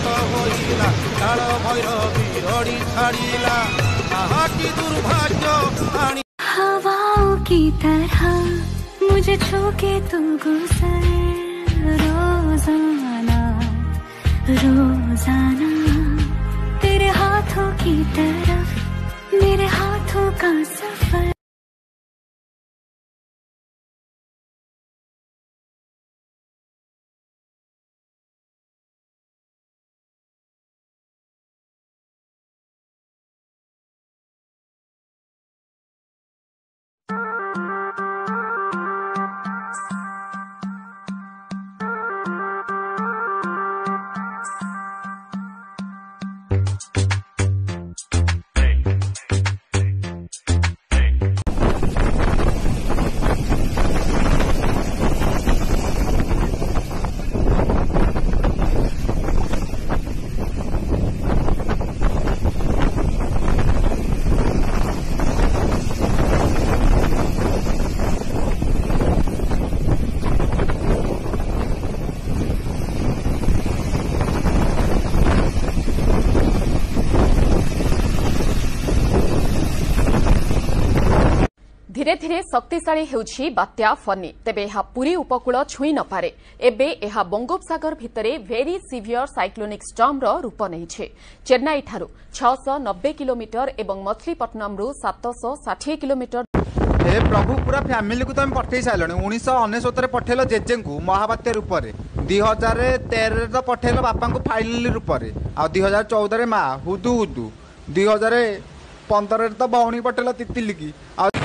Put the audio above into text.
शांत होइला काल भैरवी रड़ी छाड़िला आहा की दुर्भाग्य आनी हवाओं की तरह मुझे छूके तू गुजर रोजाना रोजाना तेरे हाथों की तरफ मेरे हाथों का सफर। धीरे धीरे शक्तिशाली होउछि बात्या फनी तेबे यह पूरी उपकूल छुई न पारे एबे यह बंगोपसागर भितरे वेरी सिवियर साइक्लोनिक स्टॉर्म रो रूप नहिछे। चेन्नई ठारू 690 किलोमीटर एवं मछलीपट्टनम रु 760 किलोमीटर। हे प्रभु पूरा फैमिली को तुम पठे सारे 1999 पठेल जेजे को महाबात्या रूप में 2013 तो पठेल बापा को फाइनाल रूप में आ 2014 माँ हुदू हुदू 2015 तो बहनी पठेल तितिली की